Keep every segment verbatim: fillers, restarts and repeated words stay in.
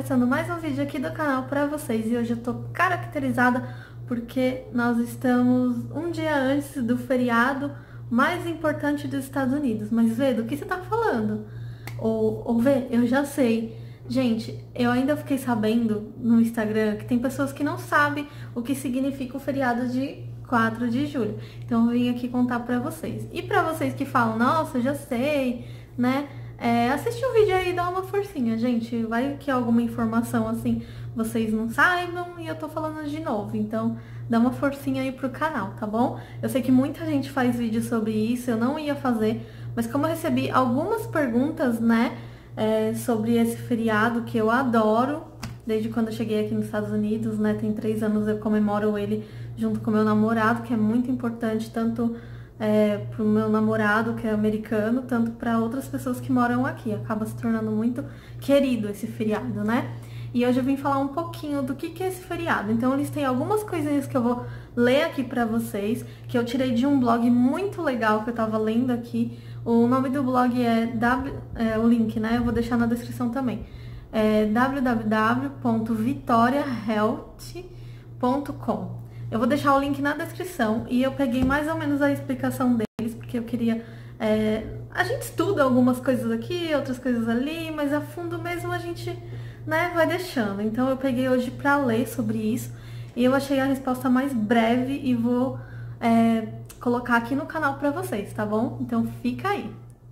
começando mais um vídeo aqui do canal pra vocês e hoje eu tô caracterizada porque nós estamos um dia antes do feriado mais importante dos Estados Unidos. Mas Vê, do que você tá falando? Ou, ou Vê, eu já sei. Gente, eu ainda fiquei sabendo no Instagram que tem pessoas que não sabem o que significa o feriado de quatro de julho. Então eu vim aqui contar pra vocês. E pra vocês que falam, nossa, eu já sei, né? É, assiste o vídeo aí e dá uma forcinha, gente. Vai que alguma informação assim vocês não saibam e eu tô falando de novo. Então dá uma forcinha aí pro canal, tá bom? Eu sei que muita gente faz vídeo sobre isso, eu não ia fazer, mas como eu recebi algumas perguntas, né, é, sobre esse feriado que eu adoro, desde quando eu cheguei aqui nos Estados Unidos, né, tem três anos eu comemoro ele junto com meu namorado, que é muito importante, tanto É, pro meu namorado, que é americano, tanto para outras pessoas que moram aqui. Acaba se tornando muito querido esse feriado, né? E hoje eu vim falar um pouquinho do que, que é esse feriado. Então, eles têm algumas coisinhas que eu vou ler aqui pra vocês, que eu tirei de um blog muito legal que eu tava lendo aqui. O nome do blog é, w, é o link, né? Eu vou deixar na descrição também. É w w w ponto victoria health ponto com. Eu vou deixar o link na descrição e eu peguei mais ou menos a explicação deles, porque eu queria... É, a gente estuda algumas coisas aqui, outras coisas ali, mas a fundo mesmo a gente, né, vai deixando. Então eu peguei hoje pra ler sobre isso e eu achei a resposta mais breve e vou é, colocar aqui no canal pra vocês, tá bom? Então fica aí.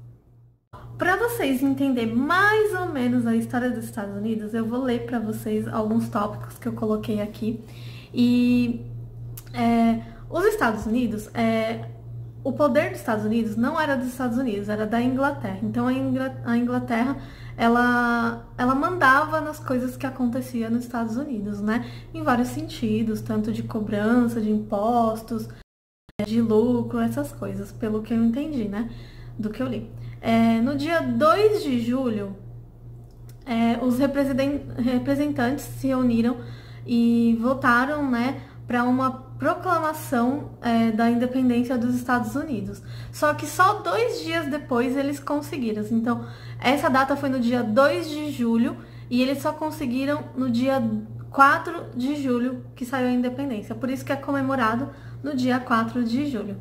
Pra vocês entenderem mais ou menos a história dos Estados Unidos, eu vou ler pra vocês alguns tópicos que eu coloquei aqui. E... É, os Estados Unidos, é, o poder dos Estados Unidos não era dos Estados Unidos, era da Inglaterra. Então a, Ingl- a Inglaterra, ela, ela mandava nas coisas que aconteciam nos Estados Unidos, né? Em vários sentidos, tanto de cobrança, de impostos, de lucro, essas coisas, pelo que eu entendi, né? Do que eu li. É, no dia dois de julho, é, os representantes se reuniram e votaram, né, para uma proclamação é, da independência dos Estados Unidos. Só que só dois dias depois eles conseguiram. Então, essa data foi no dia dois de julho e eles só conseguiram no dia quatro de julho que saiu a independência. Por isso que é comemorado no dia quatro de julho.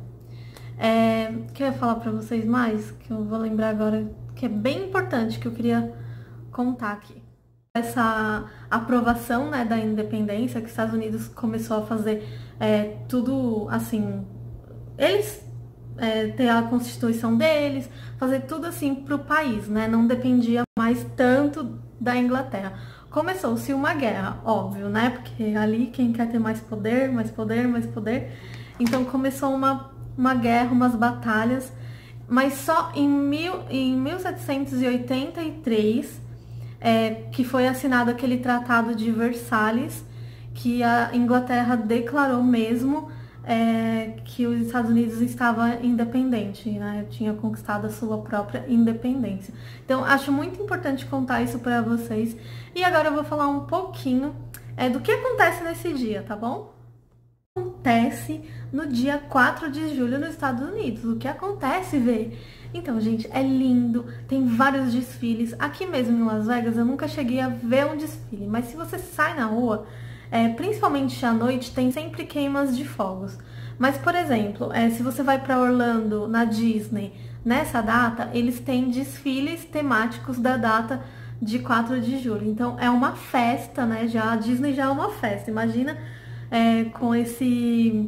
É, que eu ia falar para vocês mais, que eu vou lembrar agora, que é bem importante, que eu queria contar aqui. Essa aprovação, né, da independência, que os Estados Unidos começou a fazer é, tudo assim, eles é, ter a constituição deles, fazer tudo assim pro país, né, não dependia mais tanto da Inglaterra. Começou-se uma guerra, óbvio, né, porque ali quem quer ter mais poder, mais poder, mais poder, então começou uma, uma guerra, umas batalhas, mas só em, mil, em mil setecentos e oitenta e três É, que foi assinado aquele Tratado de Versalhes, que a Inglaterra declarou mesmo é, que os Estados Unidos estava independente, né? Tinha conquistado a sua própria independência. Então, acho muito importante contar isso para vocês. E agora eu vou falar um pouquinho é, do que acontece nesse dia, tá bom? Acontece no dia quatro de julho nos Estados Unidos. O que acontece, Vê? Então, gente, é lindo, tem vários desfiles. Aqui mesmo em Las Vegas eu nunca cheguei a ver um desfile, mas se você sai na rua, é, principalmente à noite, tem sempre queimas de fogos. Mas, por exemplo, é, se você vai para Orlando, na Disney, nessa data, eles têm desfiles temáticos da data de quatro de julho. Então, é uma festa, né? Já, a Disney já é uma festa. Imagina é, com esse...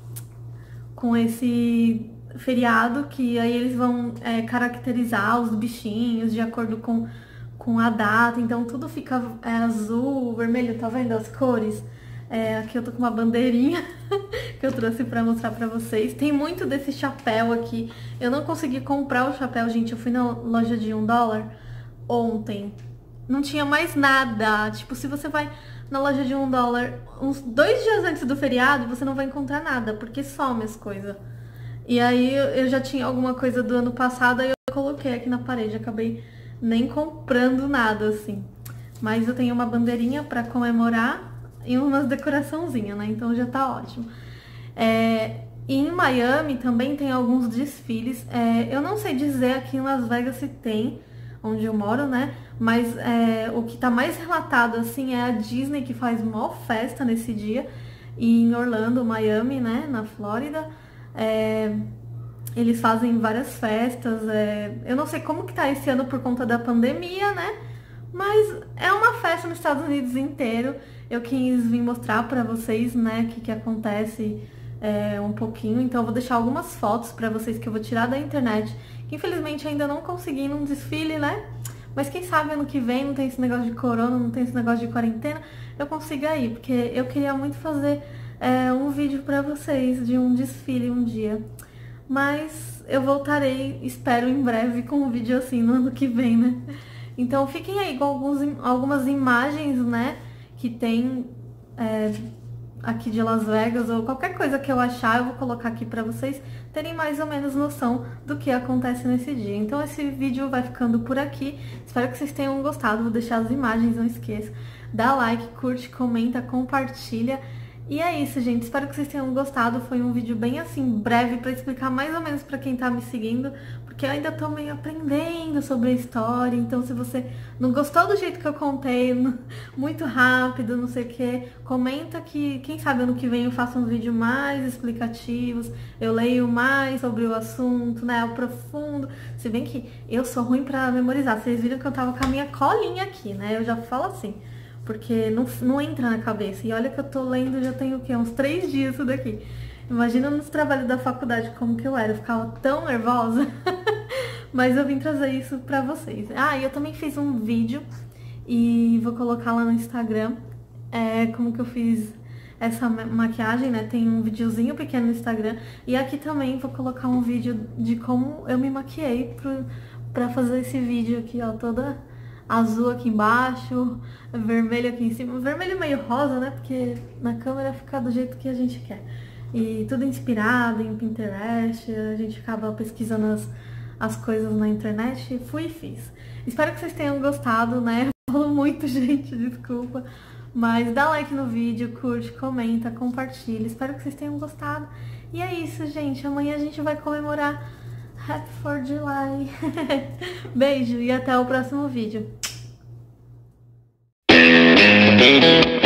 com esse... feriado, que aí eles vão é, caracterizar os bichinhos de acordo com, com a data, então tudo fica é, azul, vermelho, tá vendo as cores? É, aqui eu tô com uma bandeirinha que eu trouxe pra mostrar pra vocês. Tem muito desse chapéu aqui, eu não consegui comprar o chapéu, gente, eu fui na loja de um dólar ontem, não tinha mais nada, tipo, se você vai na loja de um dólar uns dois dias antes do feriado, você não vai encontrar nada, porque some as coisas. E aí eu já tinha alguma coisa do ano passado, aí eu coloquei aqui na parede, acabei nem comprando nada, assim. Mas eu tenho uma bandeirinha pra comemorar e umas decoraçãozinhas, né? Então já tá ótimo. É, e em Miami também tem alguns desfiles. É, eu não sei dizer aqui em Las Vegas se tem, onde eu moro, né? Mas é, o que tá mais relatado, assim, é a Disney, que faz mó festa nesse dia. E em Orlando, Miami, né? Na Flórida. É, eles fazem várias festas. É, eu não sei como que tá esse ano por conta da pandemia, né? Mas é uma festa nos Estados Unidos inteiro. Eu quis vir mostrar pra vocês, né, o que, que acontece é, um pouquinho. Então eu vou deixar algumas fotos pra vocês que eu vou tirar da internet. Que infelizmente ainda não consegui num desfile, né? Mas quem sabe ano que vem não tem esse negócio de corona, não tem esse negócio de quarentena, eu consiga ir. Porque eu queria muito fazer é, um vídeo pra vocês de um desfile um dia. Mas eu voltarei, espero em breve, com um vídeo assim no ano que vem, né? Então fiquem aí com alguns, algumas imagens, né, que tem é, aqui de Las Vegas, ou qualquer coisa que eu achar, eu vou colocar aqui pra vocês terem mais ou menos noção do que acontece nesse dia. Então esse vídeo vai ficando por aqui, espero que vocês tenham gostado, vou deixar as imagens, não esqueça. Dá like, curte, comenta, compartilha. E é isso, gente. Espero que vocês tenham gostado. Foi um vídeo bem assim, breve, pra explicar mais ou menos pra quem tá me seguindo, porque eu ainda tô meio aprendendo sobre a história. Então, se você não gostou do jeito que eu contei, muito rápido, não sei o que, comenta que, quem sabe ano que vem eu faço um vídeo mais explicativos, eu leio mais sobre o assunto, né, aprofundo. Se bem que eu sou ruim pra memorizar. Vocês viram que eu tava com a minha colinha aqui, né? Eu já falo assim, porque não, não entra na cabeça. E olha que eu tô lendo já tem o quê? Uns três dias isso daqui. Imagina nos trabalhos da faculdade como que eu era. Eu ficava tão nervosa. Mas eu vim trazer isso pra vocês. Ah, e eu também fiz um vídeo e vou colocar lá no Instagram. É, como que eu fiz essa maquiagem, né? Tem um videozinho pequeno no Instagram. E aqui também vou colocar um vídeo de como eu me maquiei pro, pra fazer esse vídeo aqui, ó. Toda azul aqui embaixo, vermelho aqui em cima. Vermelho meio rosa, né? Porque na câmera fica do jeito que a gente quer. E tudo inspirado em Pinterest. A gente acaba pesquisando as, as coisas na internet. Fui e fiz. Espero que vocês tenham gostado, né? Eu falo muito, gente, desculpa. Mas dá like no vídeo, curte, comenta, compartilha. Espero que vocês tenham gostado. E é isso, gente. Amanhã a gente vai comemorar Happy fourth of July. Beijo e até o próximo vídeo.